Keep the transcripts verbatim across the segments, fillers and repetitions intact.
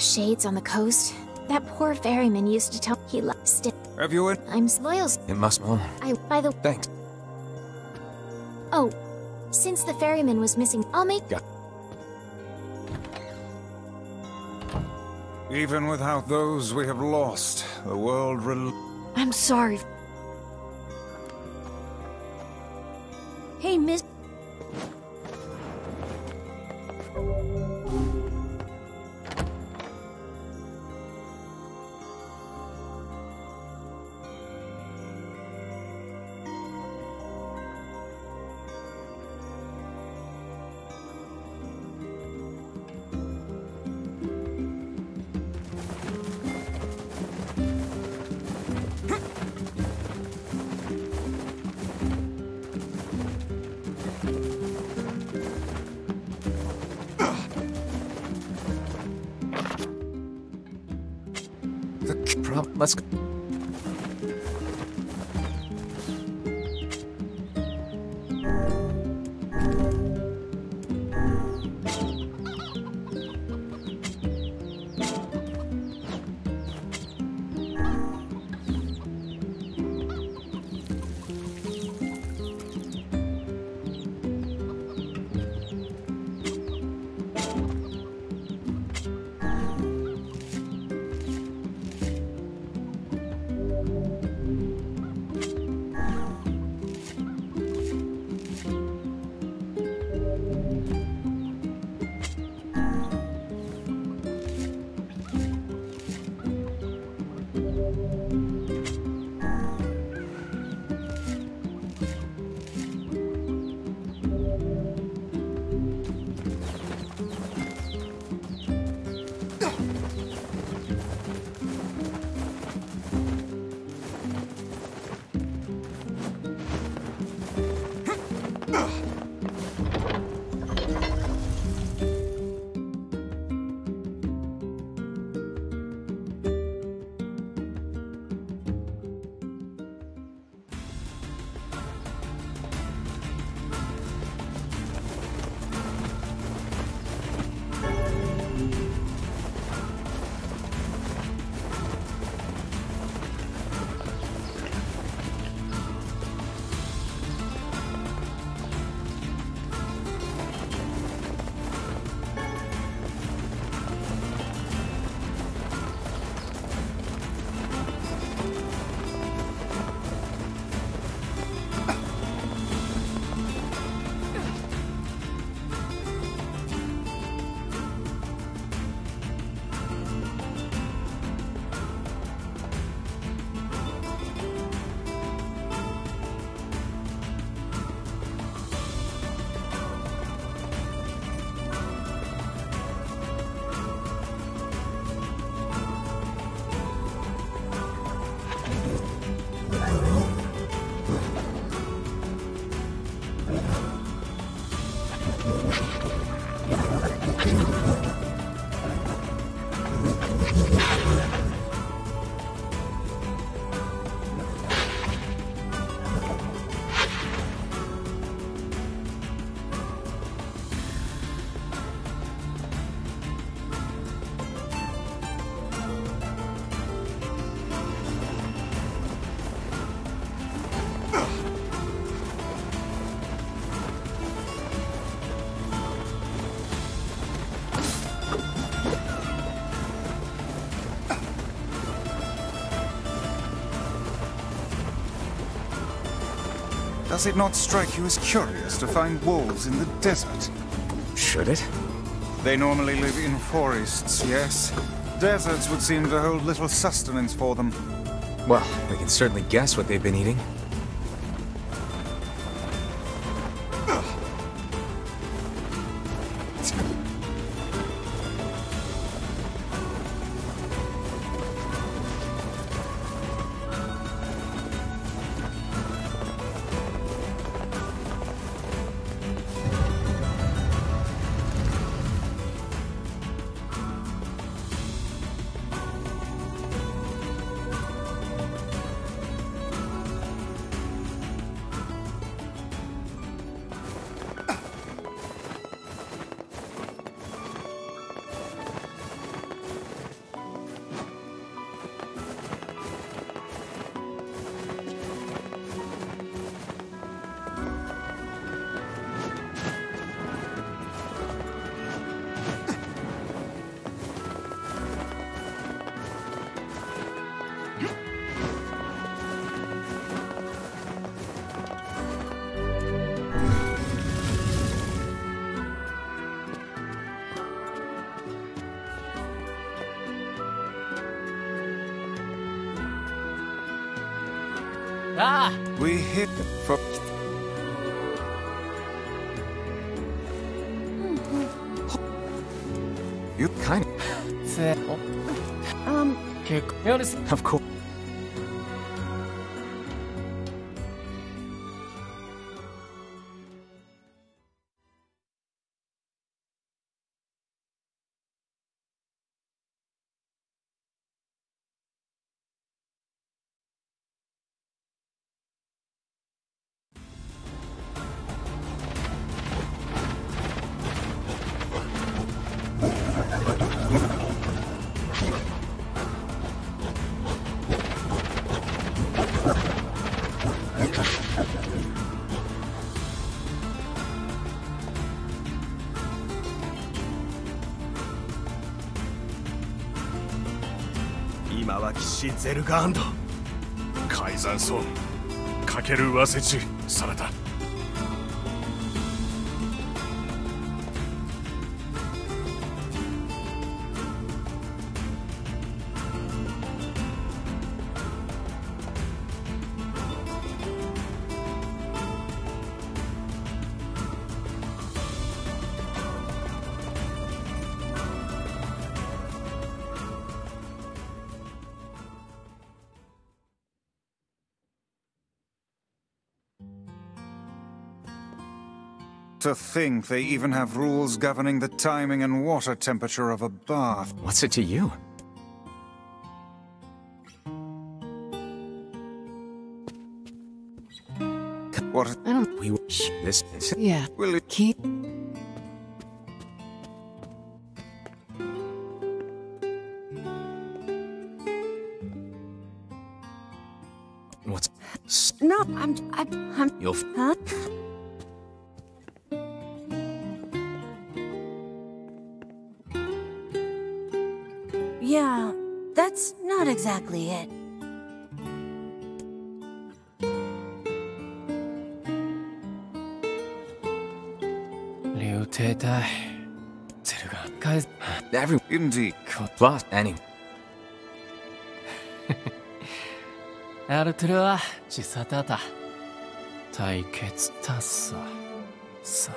Shades on the coast. That poor ferryman used to tell he loves it. Have you in? I'm loyal. It must. Oh, I, by the. thanks. Oh, since the ferryman was missing, I'll make. Yeah. Even without those we have lost, the world rel- I'm sorry. Hey, Miss. Let's go. Does it not strike you as curious to find wolves in the desert? Should it? They normally live in forests, yes. Deserts would seem to hold little sustenance for them. Well, we can certainly guess what they've been eating. Ah! We hit for... You kind of... せお Um, 結構よろし Of course. Now 今は騎士ゼルガーンド改ざんそうかける上せちされた To think they even have rules governing the timing and water temperature of a bath. What's it to you? What I don't. We shh, this is Yeah. will it... Keep. what's s- No, I'm. I, I'm. you'll f- Huh? Yeah, that's not exactly it. Liu Tai. ゼルガン返す every Indeed. but anyway. アルトゥルはチサタタ対決タッサさ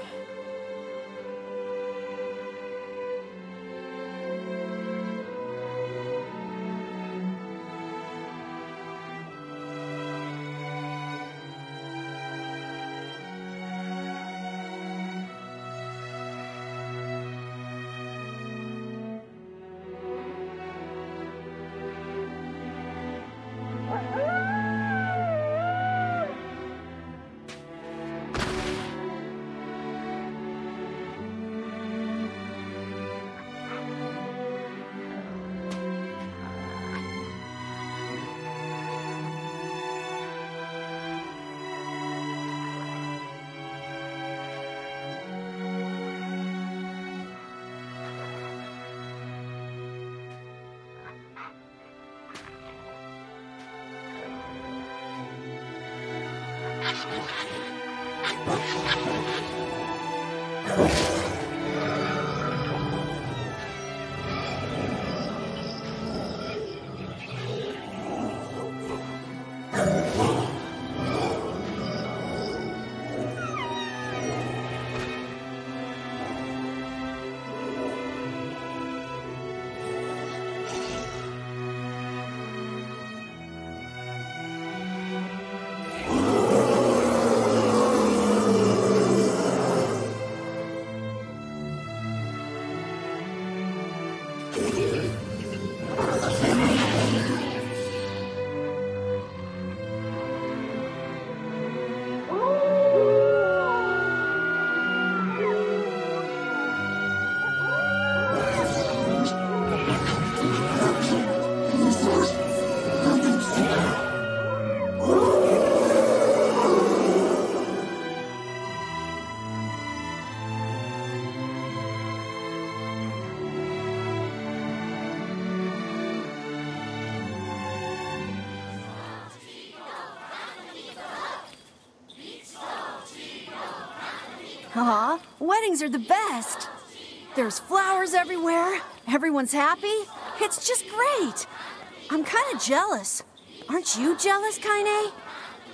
Aw, weddings are the best. There's flowers everywhere. Everyone's happy. It's just great. I'm kind of jealous. Aren't you jealous, Kaine?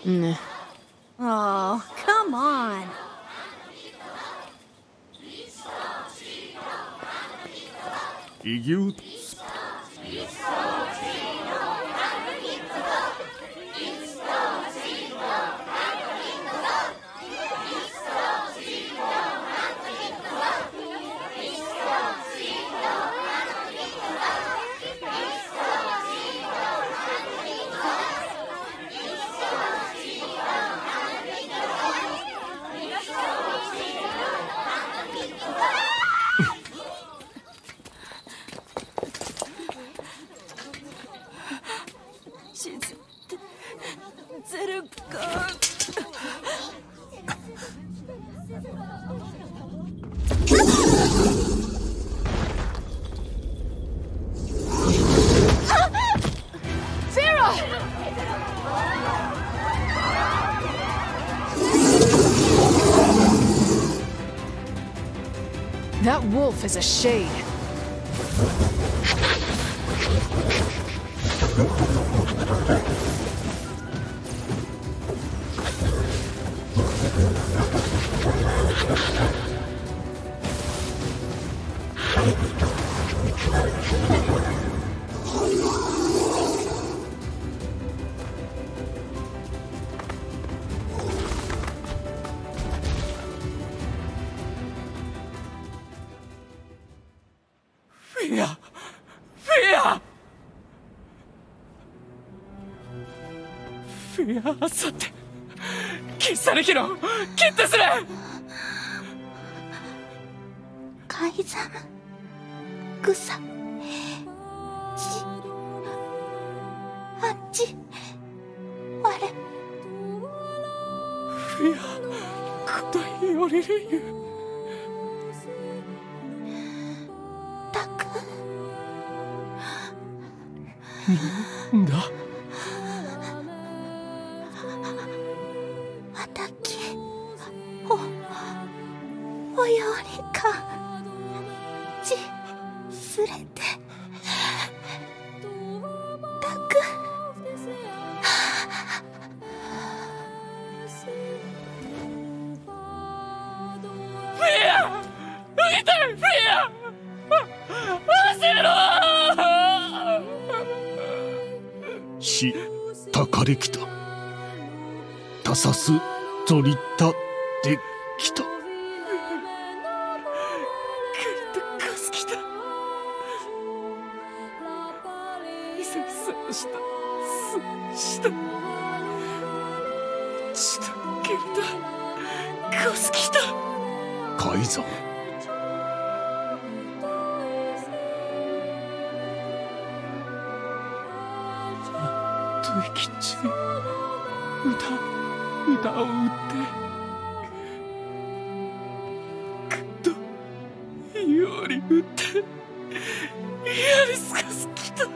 Nah. Oh, come on. You. That wolf is a shade. Fia! Fia! Fia あさって喫茶歴の切手する改ざん草ちあっち我フィア答え降りるゆたくなんだわたきおおよりかちすれてたくフィア浮いてフィア走ろしたかれきたたさすぞりたできたカス来たイサイサしたすしたちとけたカス来た改ざん吐息中歌歌を打ってくっとより打ってやりすかすきた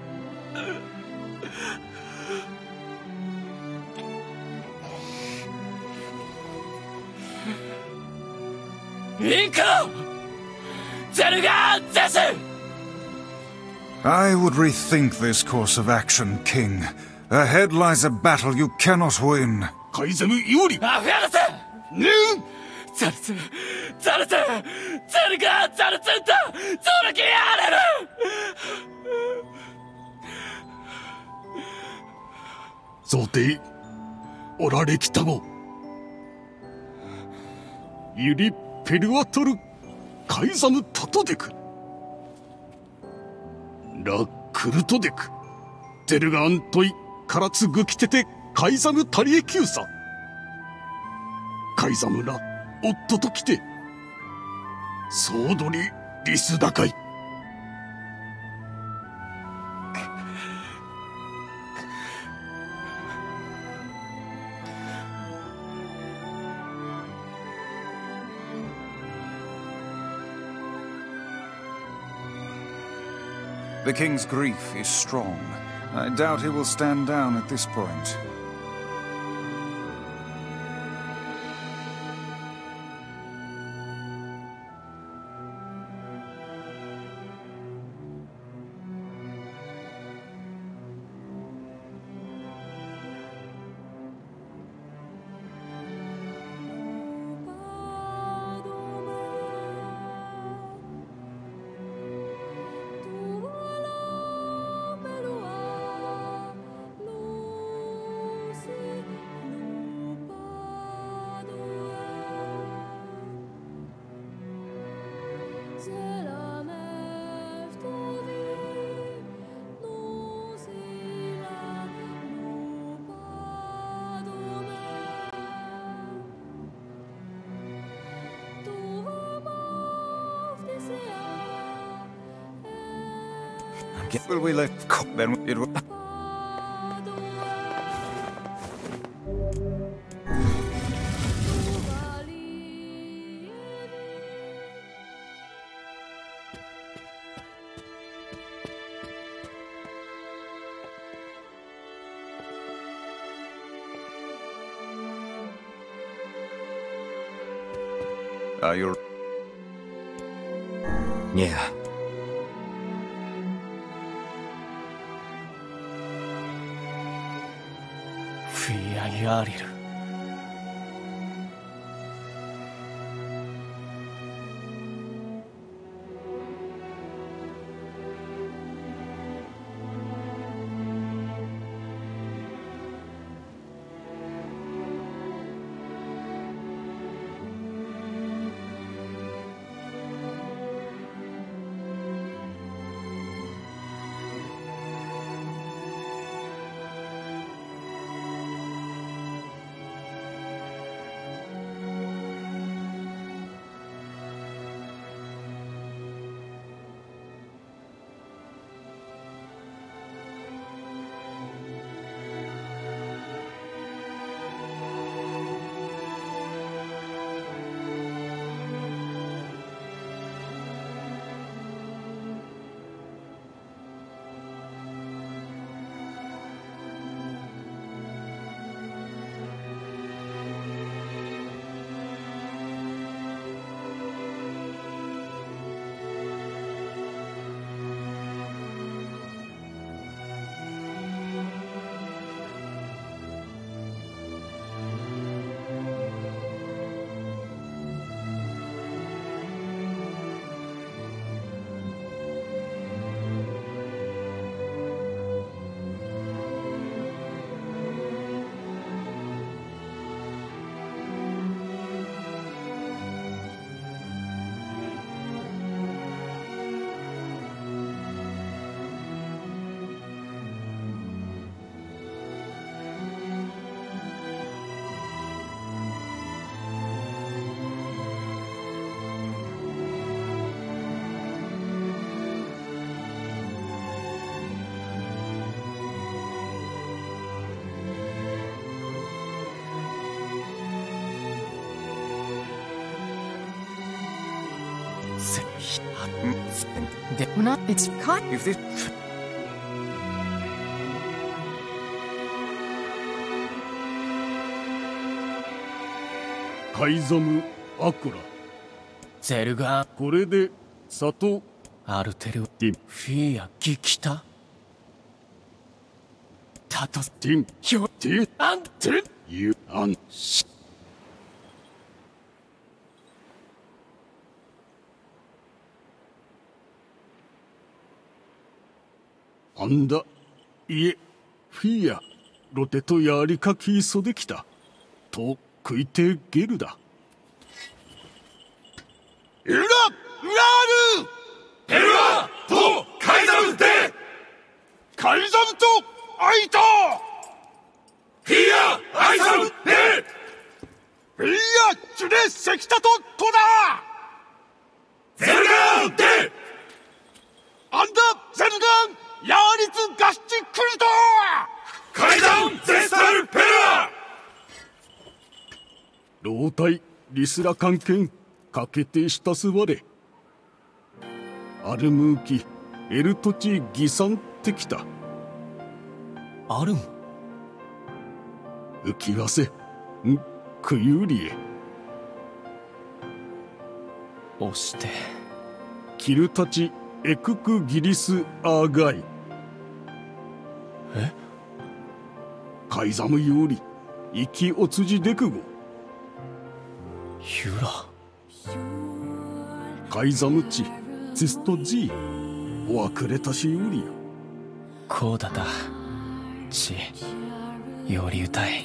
インコゼルガーゼス I would rethink this course of action, King. Ahead lies a battle you cannot win. カイザム有利アフガルツねザルツザルツゼルガーザルツンとゾルキアレルぞておられきたごユリペルアトルカイザムタトデクラクルトデクゼルガアントイカラツグキテテカイザムタリエキューサカイザムラ夫と来てソードリリスダカイ The king's grief is strong. I doubt he will stand down at this point. get. Will we let go? Then it will. Are you? Yeah. フィアヤリル。 で、not it's caught. If this. カイザム・アクラ。 ゼルガー、 これで里アルテル、 ティンフィア、ギキタタトス、 ティンヒョ、 ティンアンテル、 ユアンあんだいえフィアロテとやりかきそできたと食いてゲルだエララールペルアとカイザムでカイザムとアイタフィアアイザムでフィアチュレセキタとトダゼルガンでアンダゼルガンヤーリツガシチクリトカイザムゼスタルペルア老体リスラ関係かけてしたすわれアルムーキエルトチギサンってきたアルム浮きわせんクユリエ押してキルタチエククギリスアーガイえカイザムより生きおつじでくごユラカイザムチツストジーおわくれたしよりよこうだたちより歌い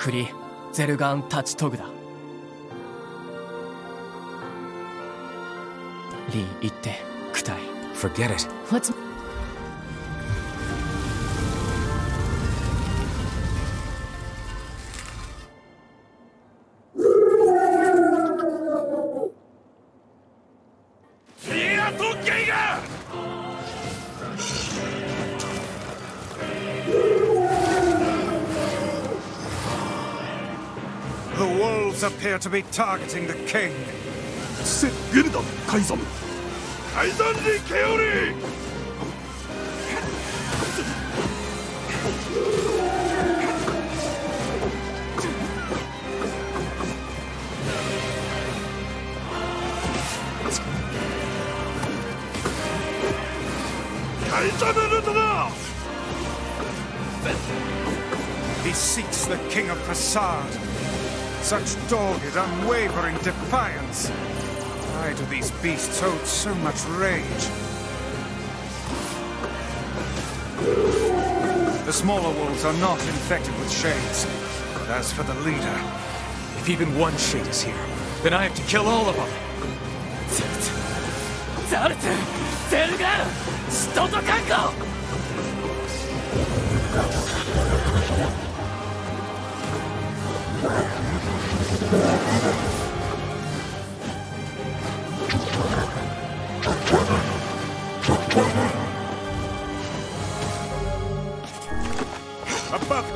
送りゼルガン立ちトグだ。リー行ってクタイ。 Forget it. What's... The wolves appear to be targeting the king. せゲルダンカイザム。 階段にケオリ。階段ルートだ。 He seeks the king of Prasad. Such dogged, unwavering defiance. Why do these beasts hold so much rage? The smaller wolves are not infected with shades. But as for the leader... If even one shade is here, then I have to kill all of them. ザルツ、ゼルガン、使徒と覚悟。 Above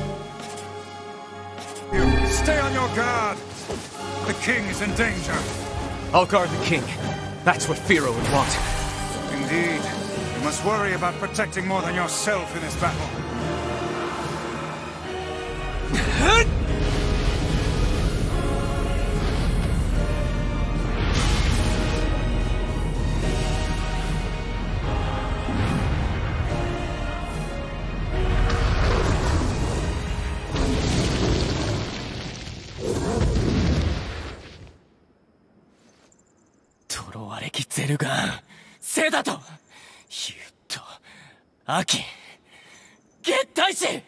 you! Stay on your guard! The king is in danger. I'll guard the king. That's what Firo would want. Indeed. You must worry about protecting more than yourself in this battle. Ki Zerugan, Seda to Yuto, Aki, Gettaishi!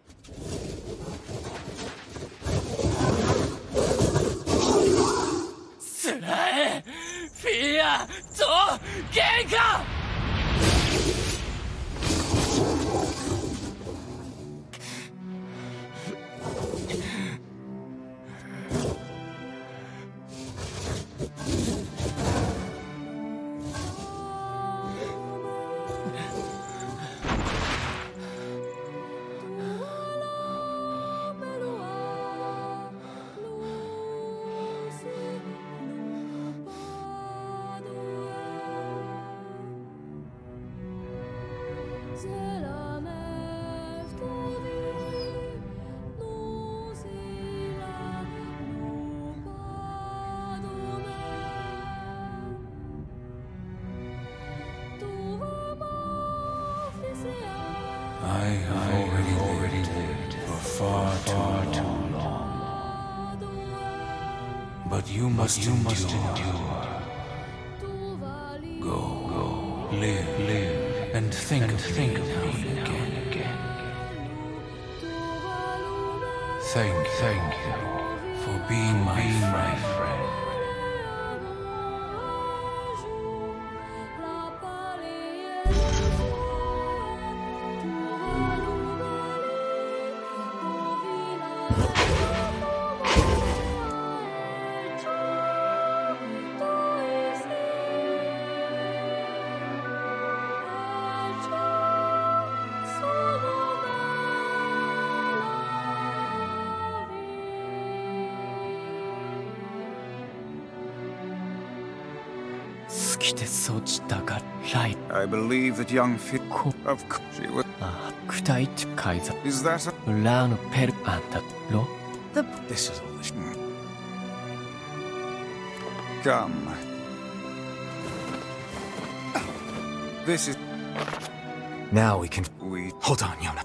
Tsunae, Fear to Genka! I have already, already lived for far, far too long. But you must, but you endure. must endure. Go, go, live, live, and think, and of, think me of me now again, again. Thank, thank you for being my, being my friend. I believe that young Fit of she was. Is that a... The... This is all this. Come. This is... Now we can... We... Hold on, Yona.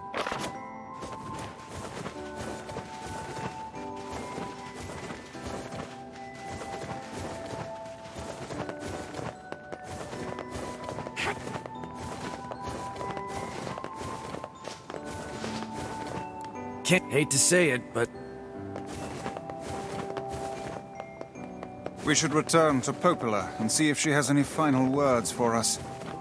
Can't hate to say it, but We should return to Popola and see if she has any final words for us.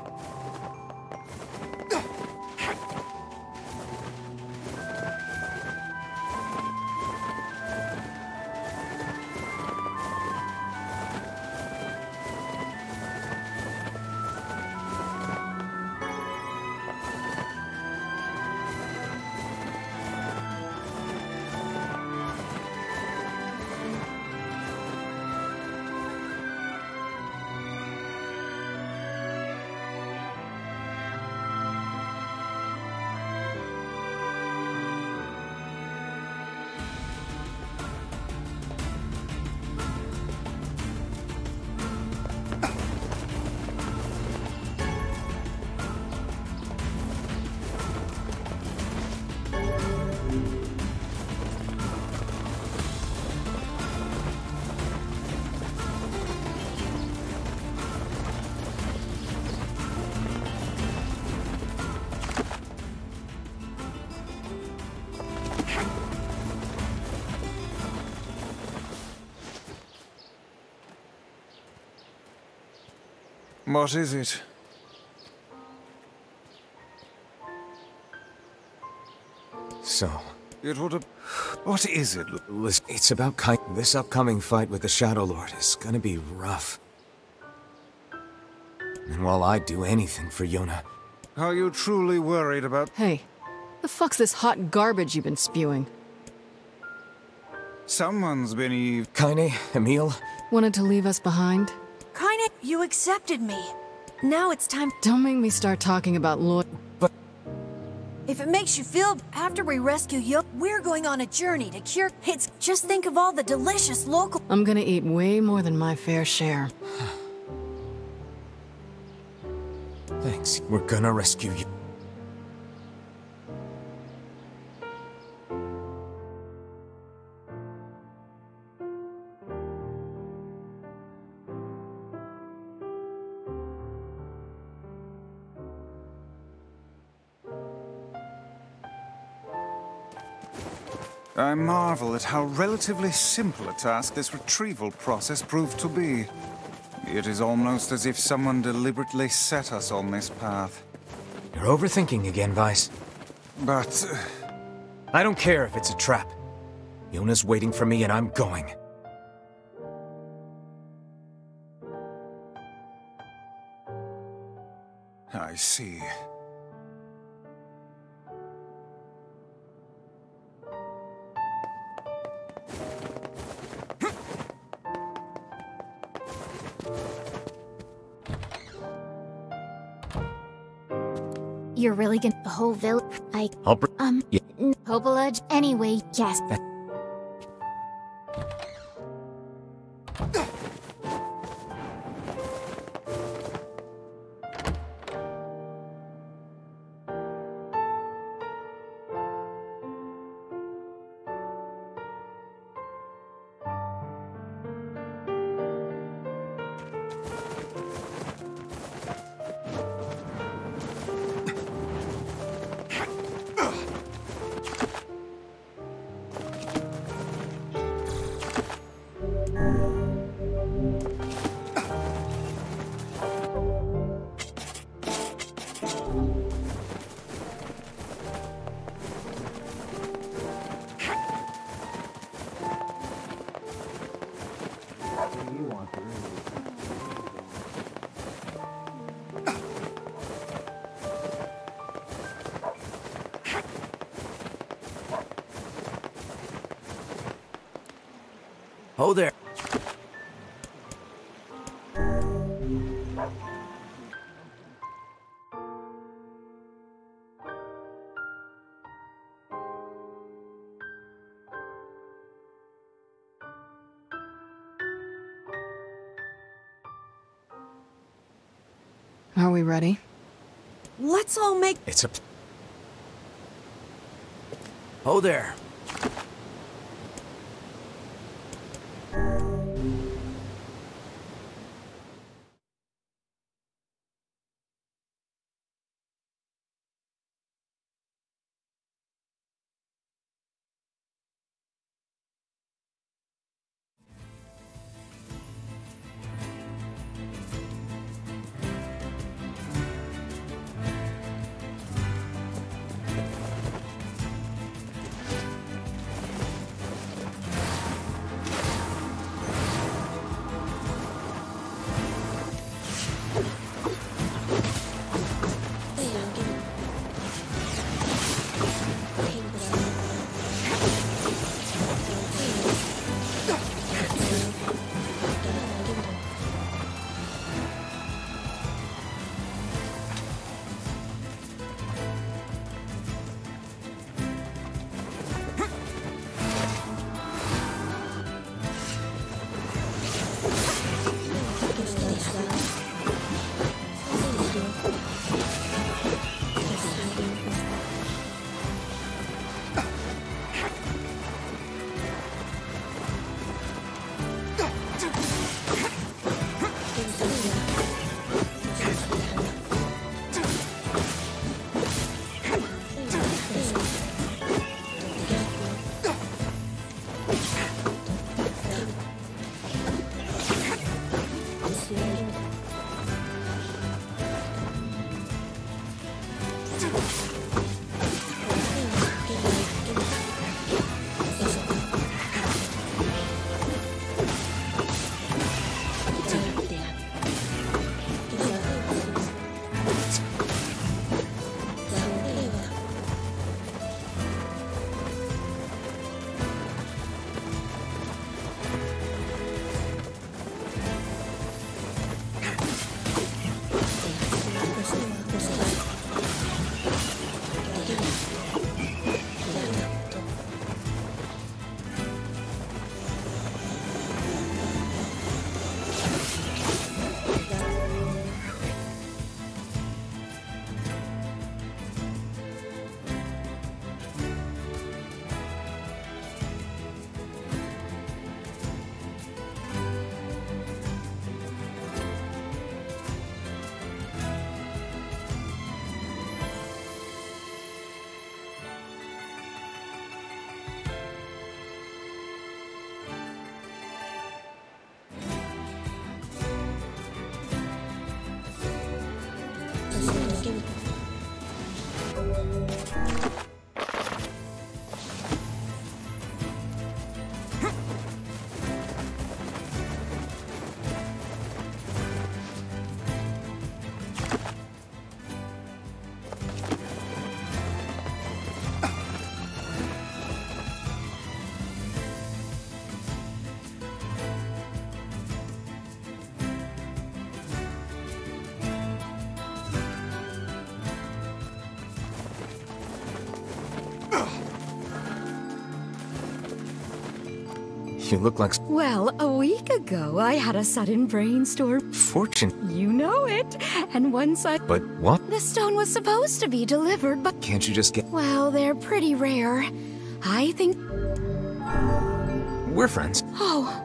What is it? So... It would have... What is it? Listen, it's about kind... This upcoming fight with the Shadow Lord is gonna be rough. And while I'd do anything for Yona... Are you truly worried about... Hey, the fuck's this hot garbage you've been spewing? Someone's been Eve... Kaine, Emil? Wanted to leave us behind? Kinda, you accepted me. Now it's time. Don't make me start talking about Lloyd. But... If it makes you feel, after we rescue you, we're going on a journey to cure... It's... Just think of all the delicious local... I'm gonna eat way more than my fair share. Thanks. We're gonna rescue you. I marvel at how relatively simple a task this retrieval process proved to be. It is almost as if someone deliberately set us on this path. You're overthinking again, Vice. But... Uh... I don't care if it's a trap. Yona's waiting for me and I'm going. I see. You're really gonna the whole village? I I'll br- um yeah. Popola. Anyway, yes. That Oh, there. Are we ready? Let's all make... It's a... Oh, there. You look like... Well, a week ago, I had a sudden brainstorm. Fortune. You know it. And once I... But what? The stone was supposed to be delivered, but... Can't you just get... Well, they're pretty rare. I think... We're friends. Oh...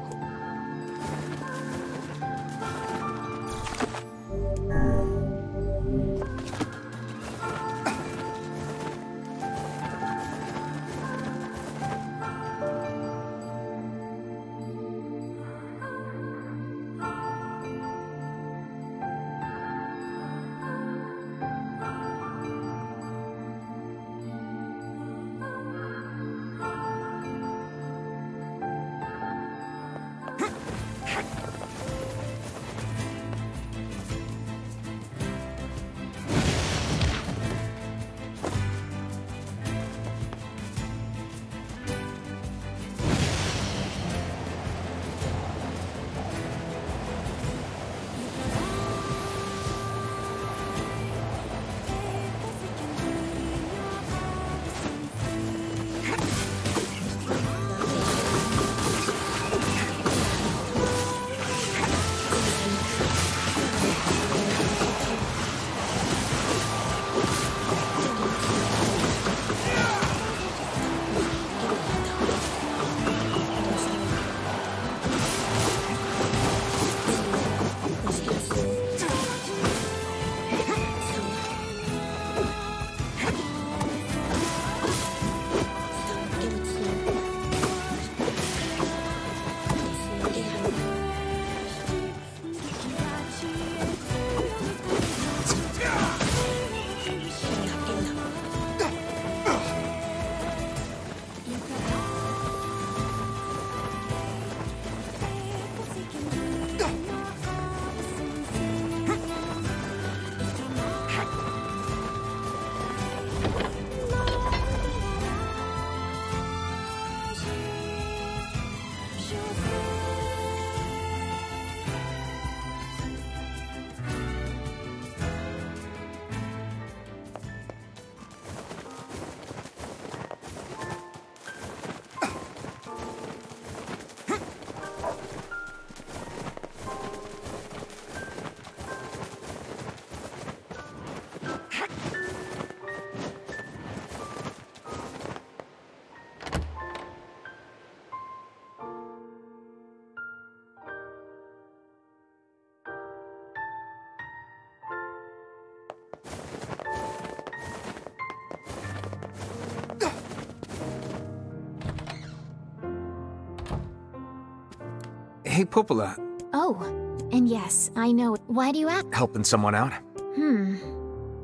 Hey, Popola. Oh, and yes, I know. Why do you ask? Helping someone out? Hmm.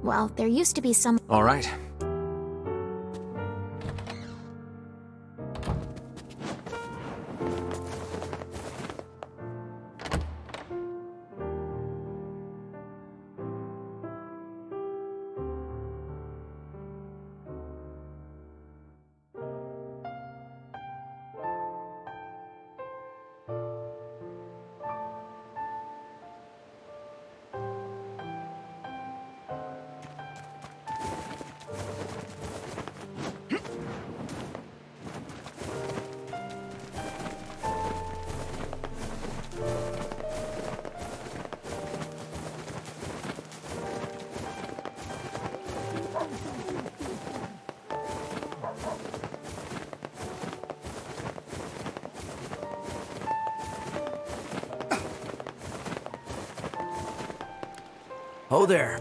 Well, there used to be some... All right. Oh there.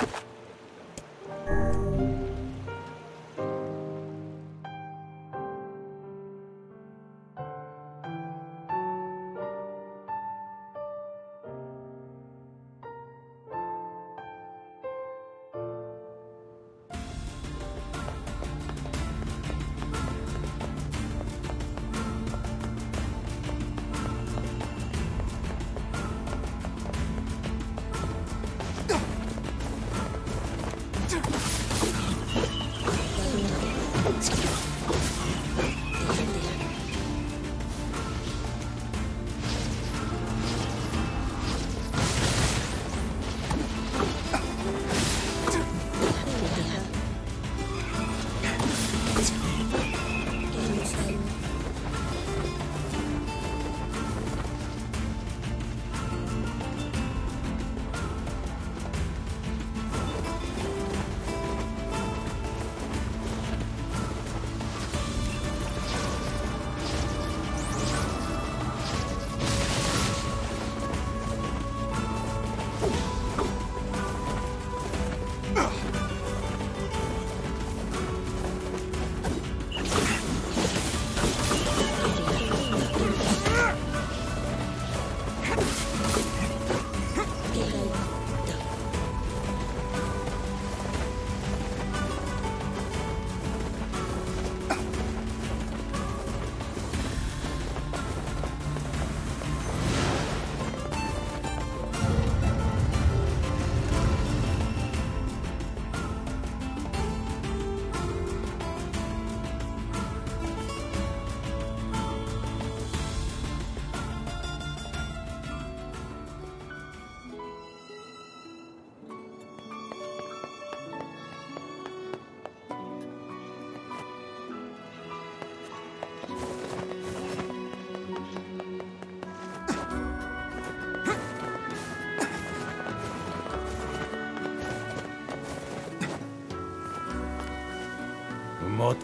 뭐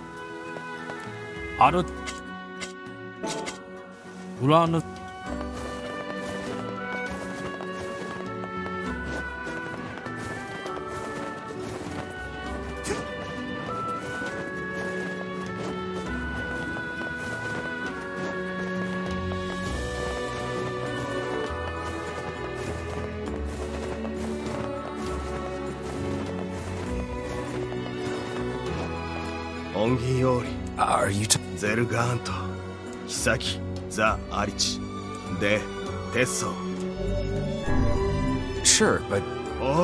아르 우라는 Are you t- ゼルガーント、ヒサキ、ザ・アリチ、で、テッソ。 Sure, but... お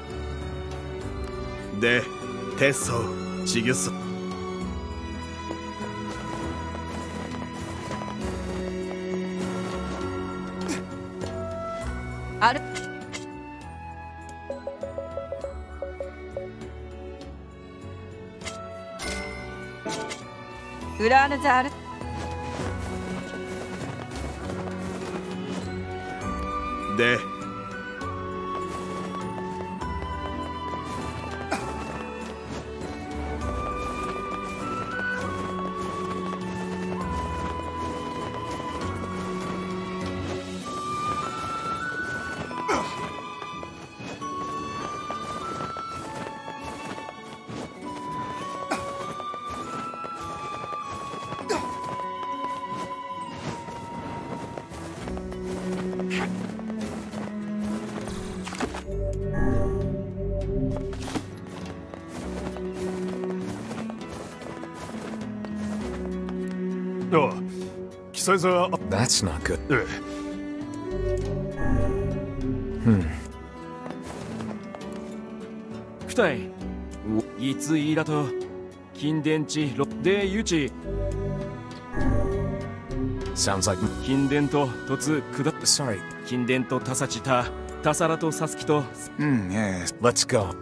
う。で、テッソ、チギュッソ。 ある。ウラーヌザール。 で、 ああ、記載さ。 That's not good. ええ。 Hmm. 副隊、いついらと金電池でゆち。 Sounds like 金電と突くだ。 Sorry. 金電とたさちた、たさらとさすきと。 Hmm, yes. Let's go.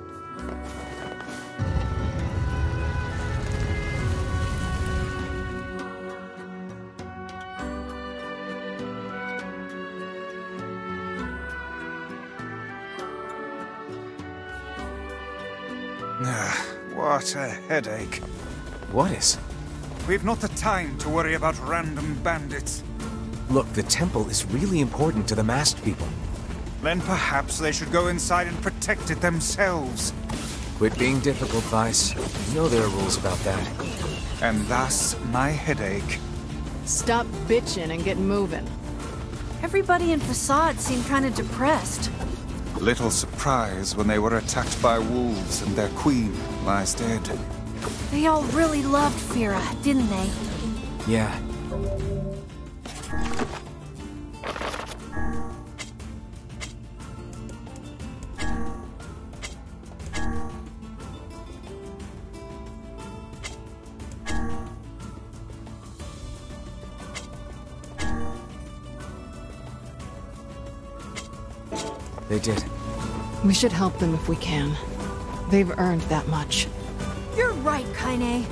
What a headache. What is? We've not the time to worry about random bandits. Look, the temple is really important to the masked people. Then perhaps they should go inside and protect it themselves. Quit being difficult, Vice. You know there are rules about that. And thus, my headache. Stop bitching and get moving. Everybody in Facade seemed kind of depressed. Little surprise when they were attacked by wolves and their queen lies dead. They all really loved Fira, didn't they? Yeah. They did. We should help them if we can. They've earned that much. You're right, Kaine.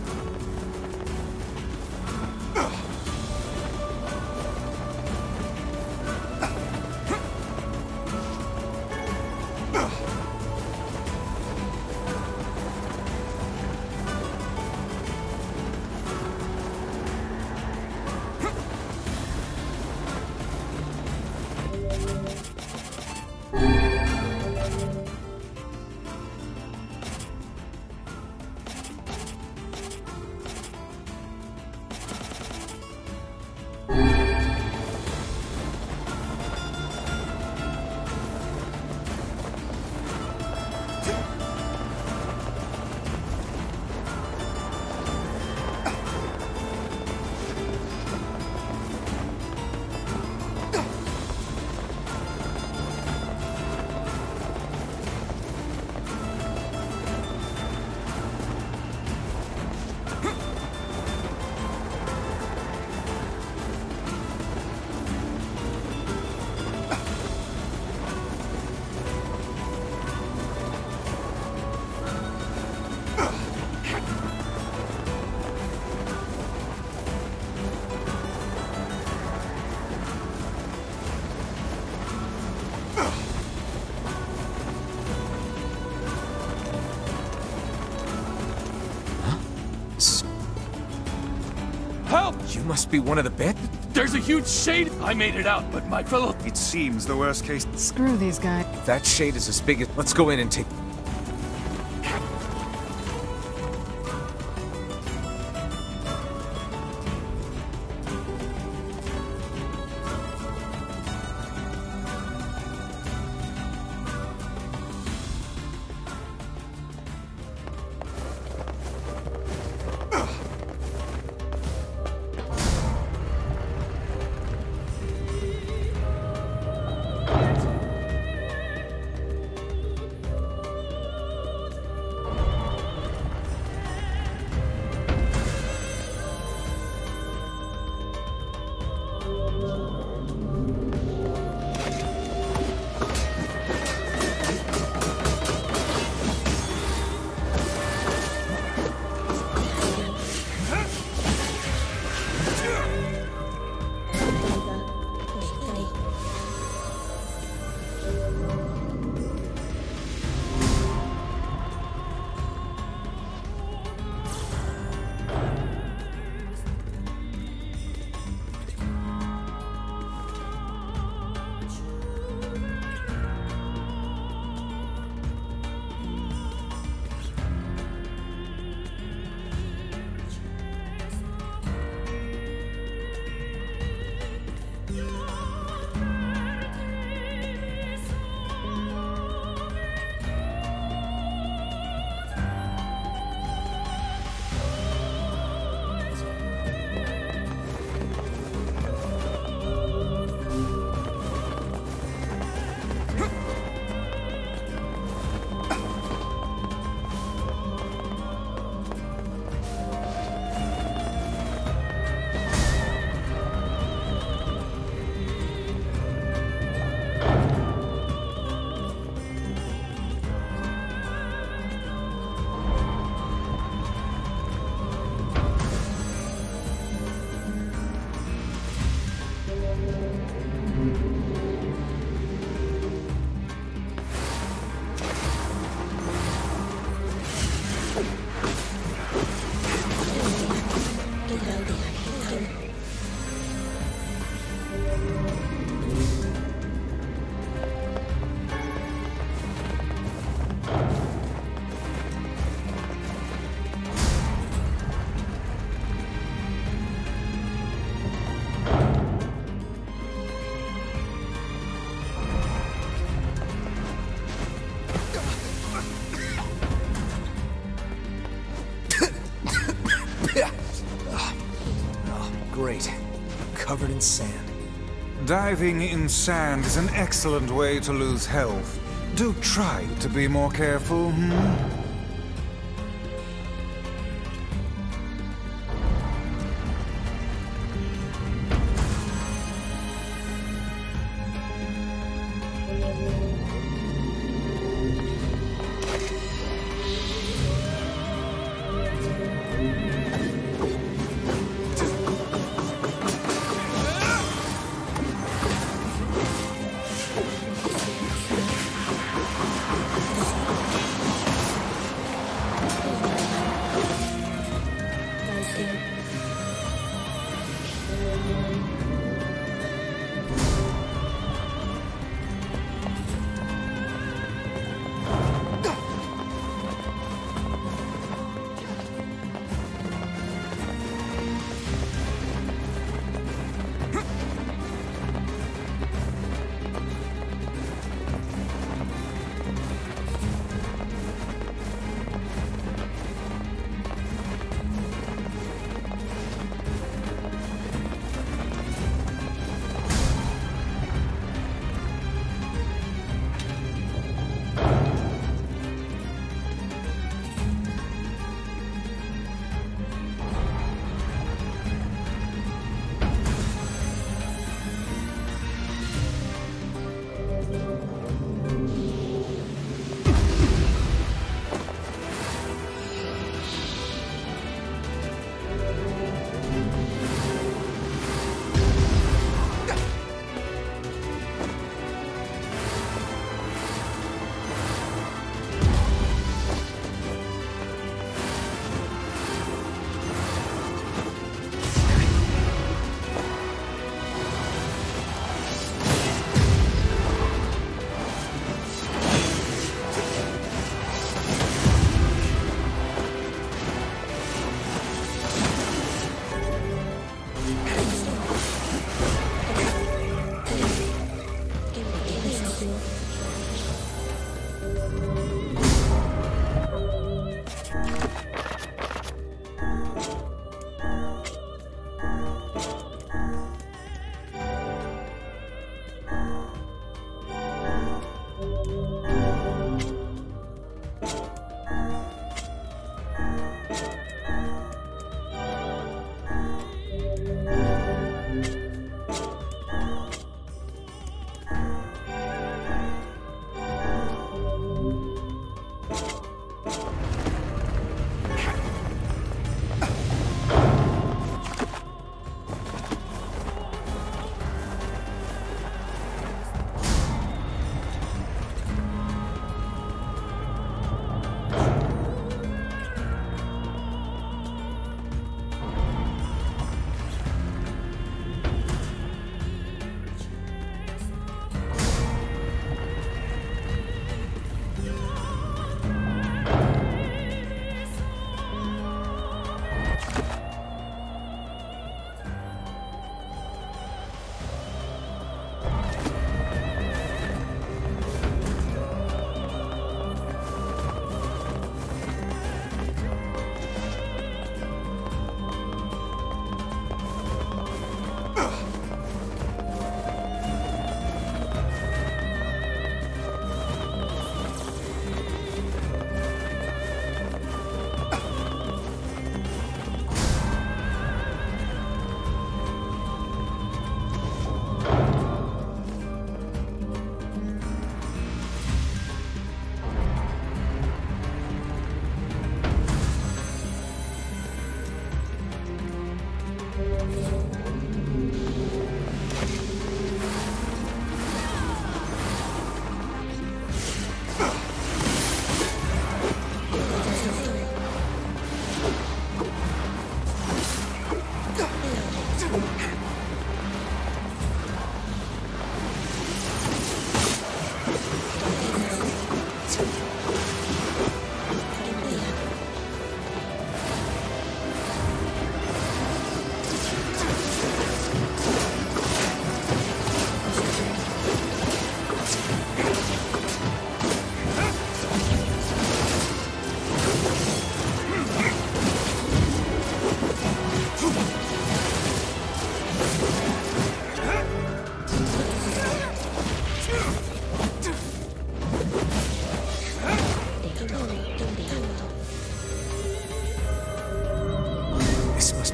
Help! You must be one of the bed. There's a huge shade. I made it out, but my fellow. It seems the worst case. Screw these guys. If that shade is as big as... Let's go in and take... covered in sand. Diving in sand is an excellent way to lose health. Do try to be more careful, hmm?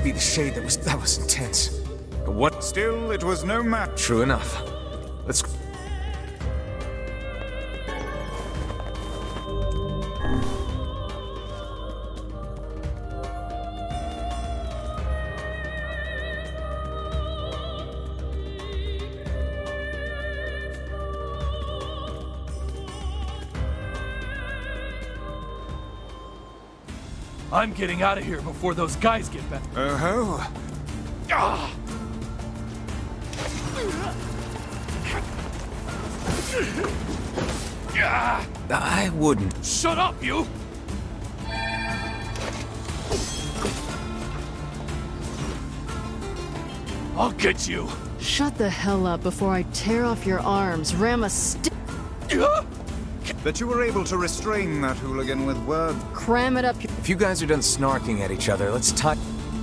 be the shade that was... that was intense. But what... Still, it was no match. True enough. Let's... I'm getting out of here before those guys get back. Oh-ho. Ah! I wouldn't. Shut up, you! I'll get you. Shut the hell up before I tear off your arms, ram a stick. That you were able to restrain that hooligan with words. Cram it up. If you guys are done snarking at each other, let's tie...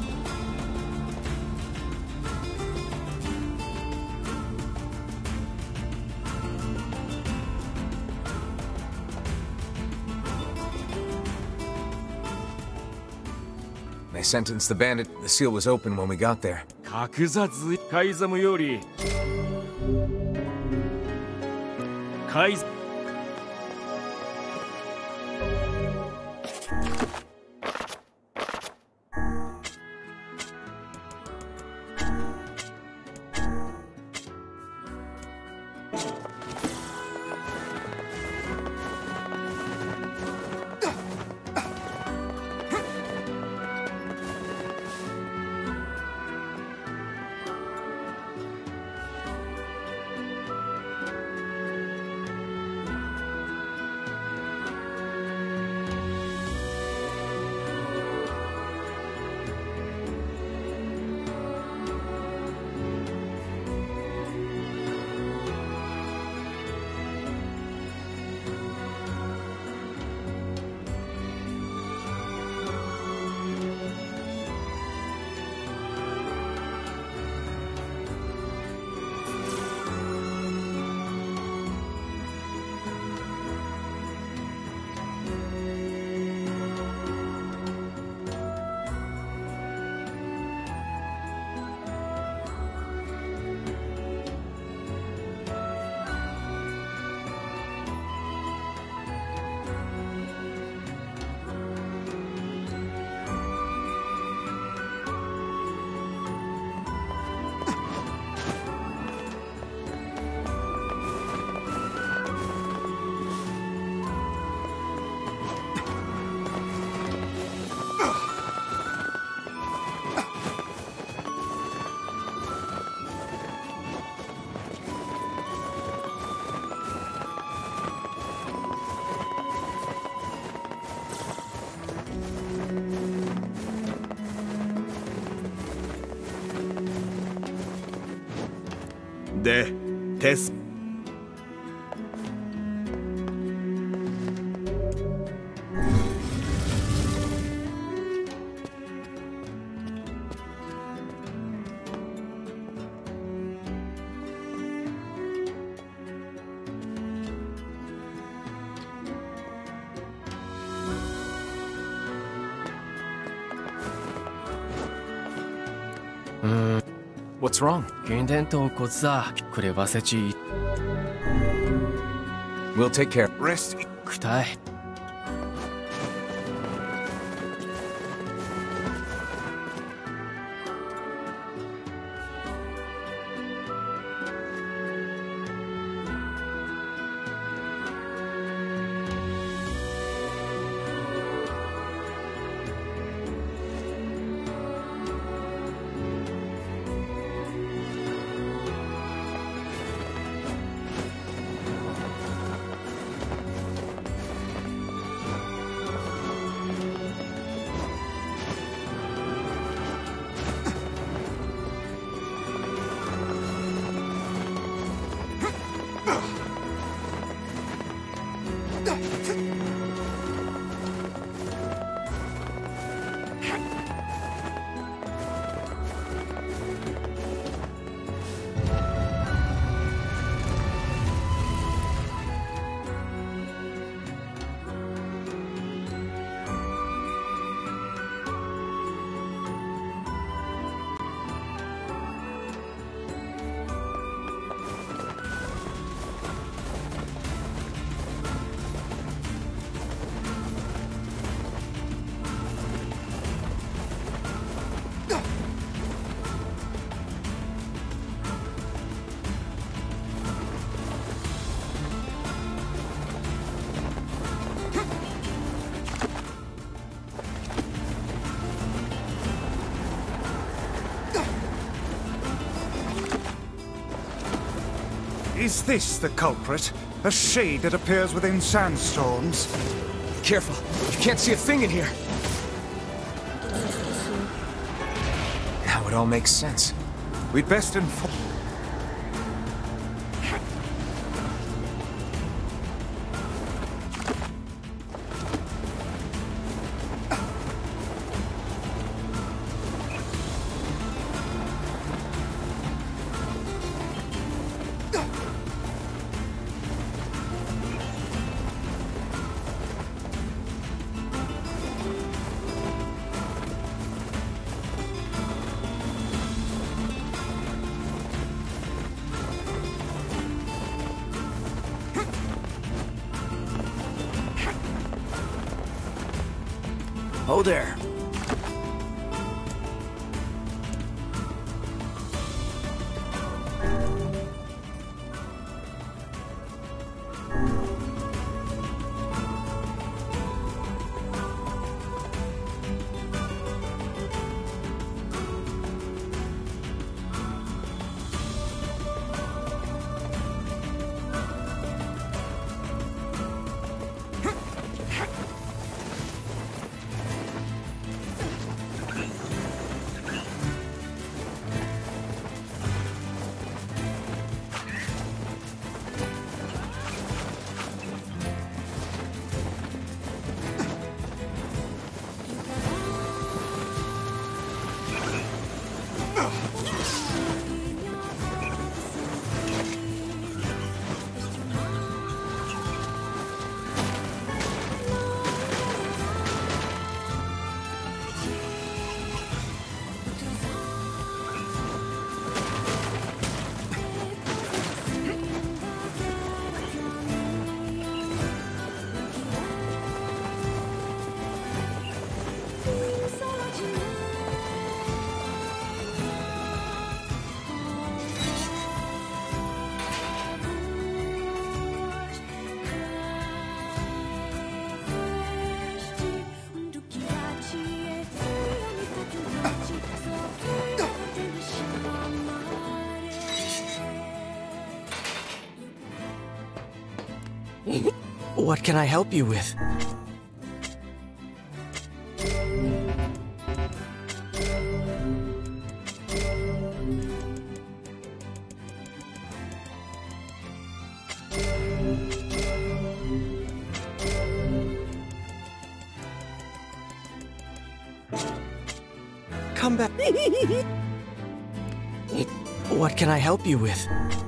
They sentenced the bandit. The seal was open when we got there. 格殺カイザムよりカイ で、テス。 What's wrong? 原伝統骨さ、クレバセチ。 We'll take care. Rest. くたい。 Is this the culprit? A shade that appears within sandstorms? Careful. You can't see a thing in here. Now it all makes sense. We'd best inform... Oh there. What can I help you with? Come back. What can I help you with?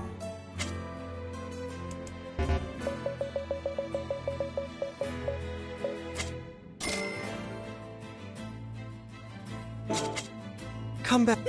Come back.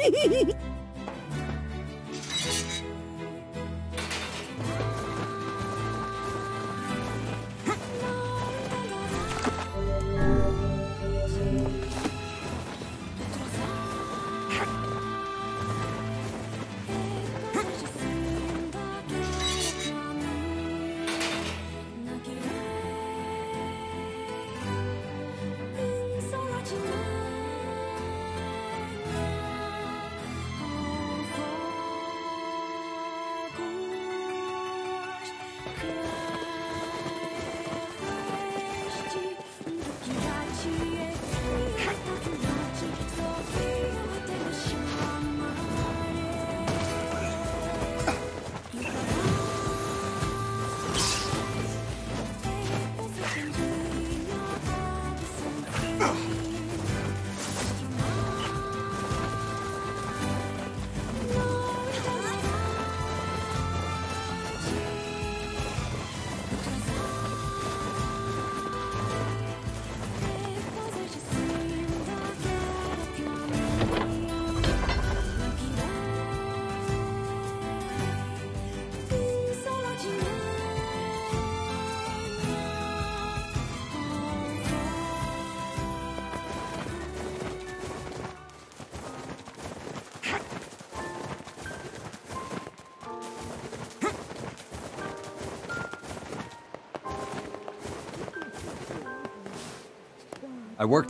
I worked.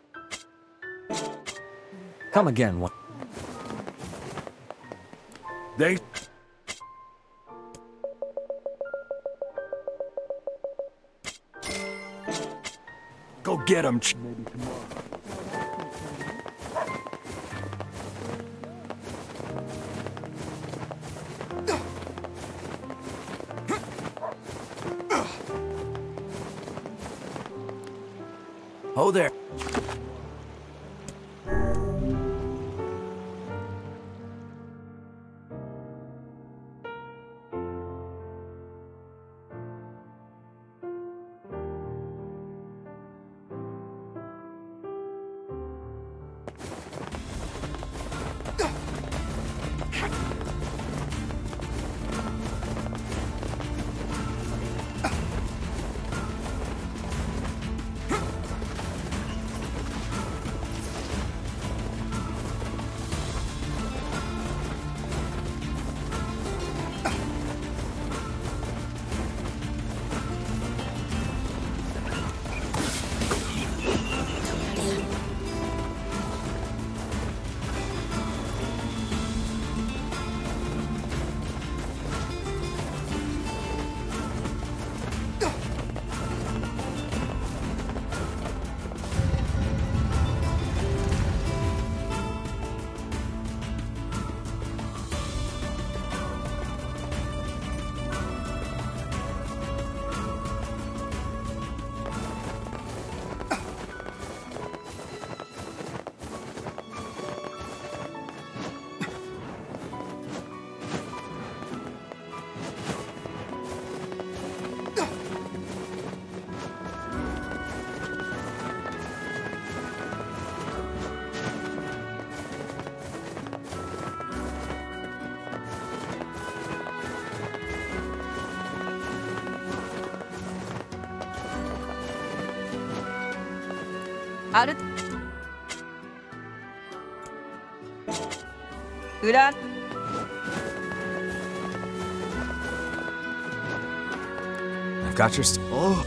Come again. What? They. get him. Oh, there. ある裏 I've got your st- Oh.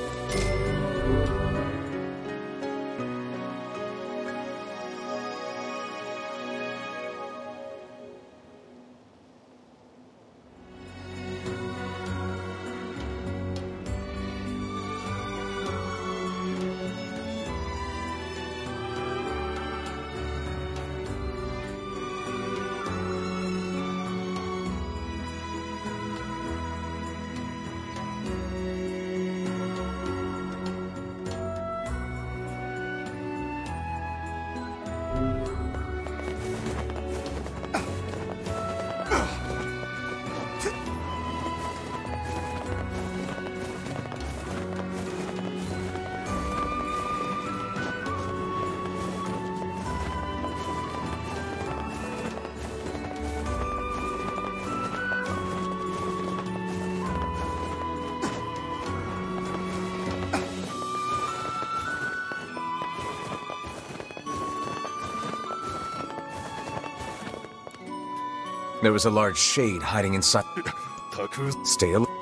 There was a large shade hiding inside. Stay alert.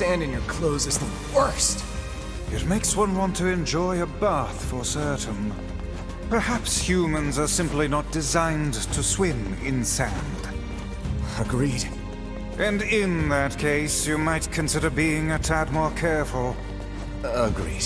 sand in your clothes is the worst. It makes one want to enjoy a bath for certain. Perhaps humans are simply not designed to swim in sand. Agreed. And in that case, you might consider being a tad more careful. Agreed.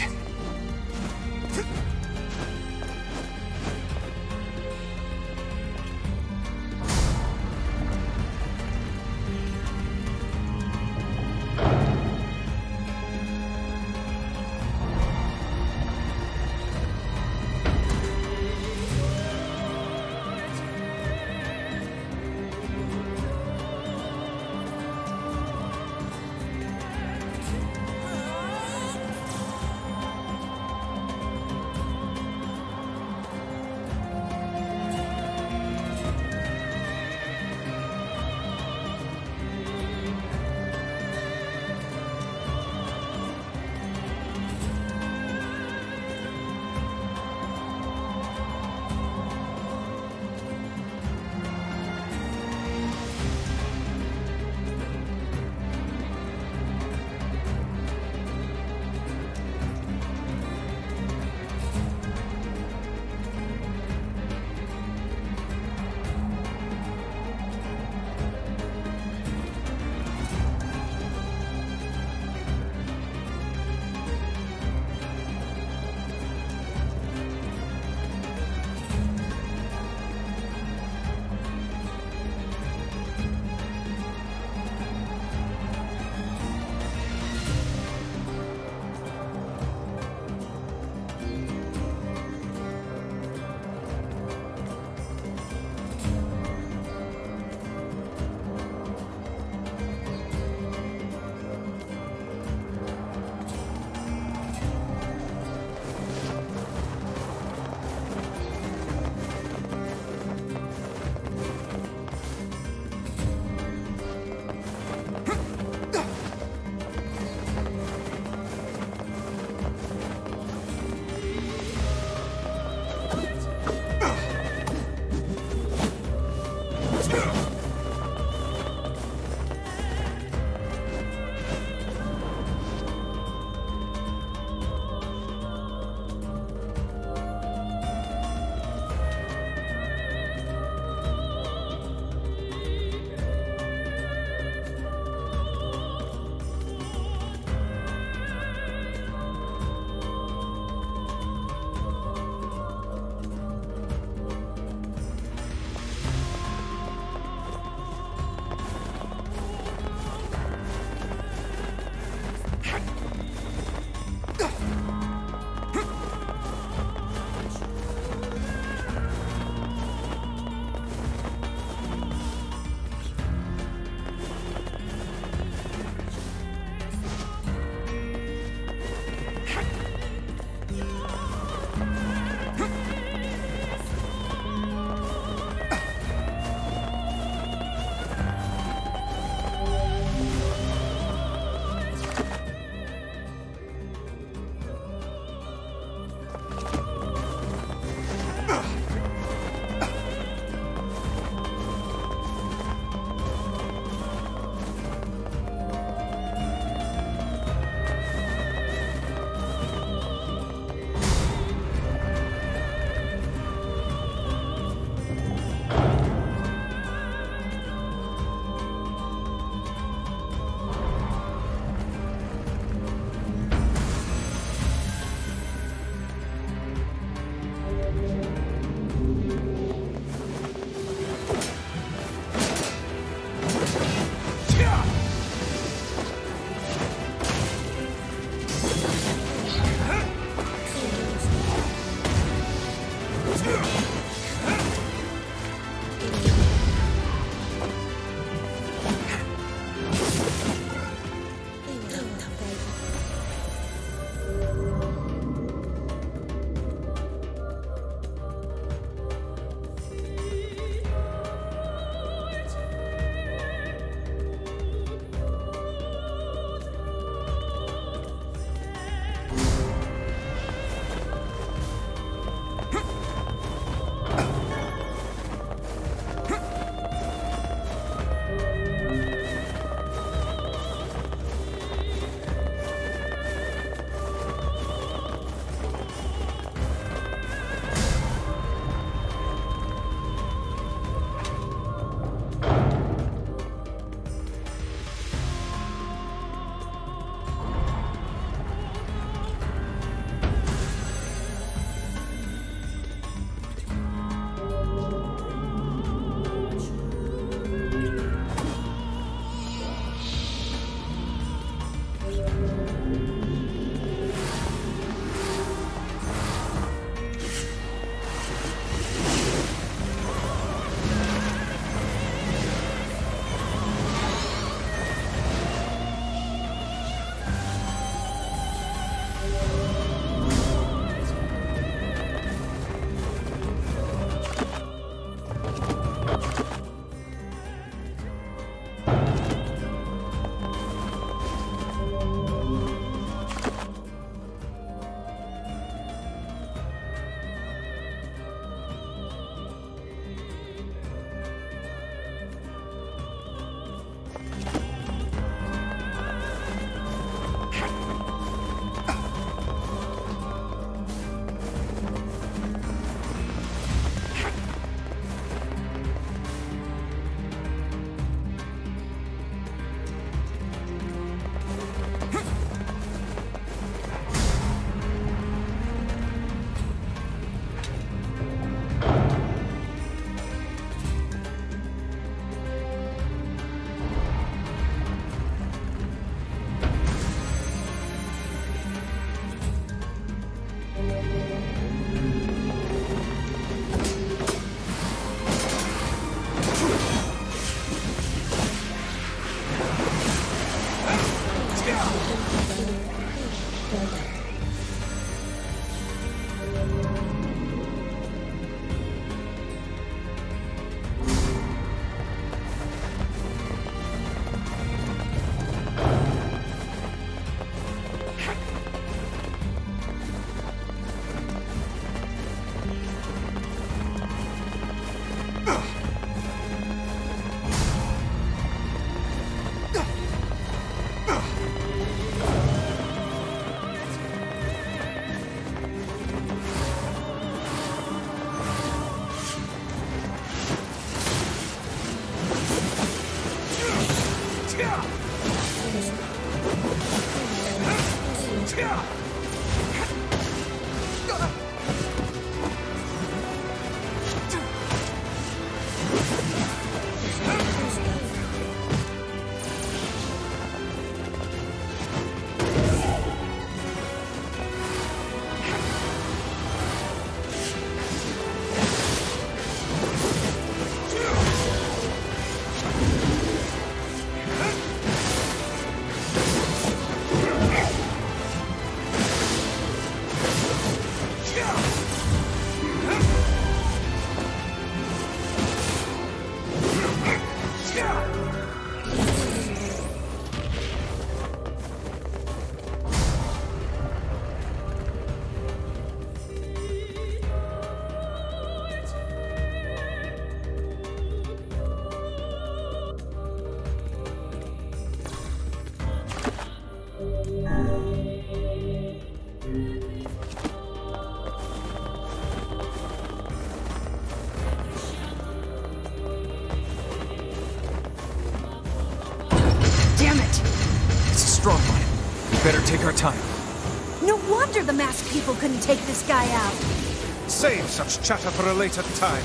Better take our time. No wonder the masked people couldn't take this guy out. Save such chatter for a later time.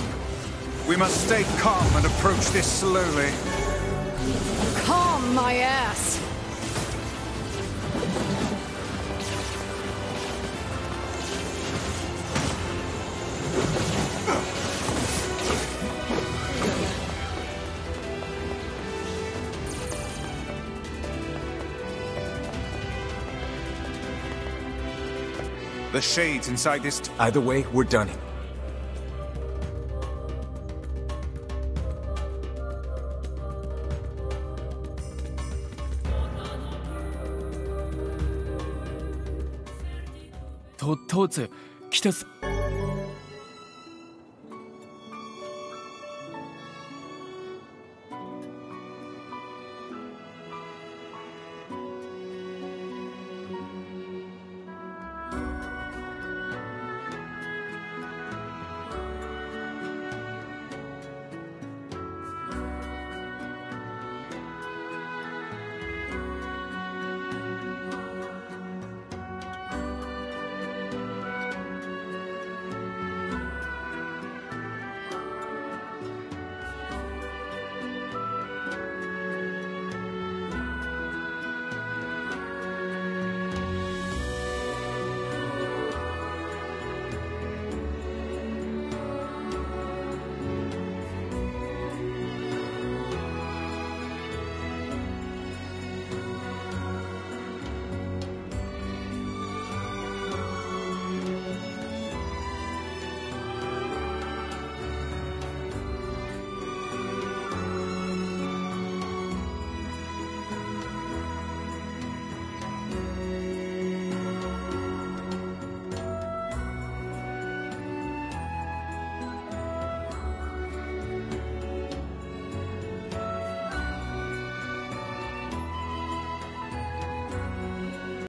We must stay calm and approach this slowly. Calm my ass! The shades inside this... Either way, we're done. To, Tozu, Kita's...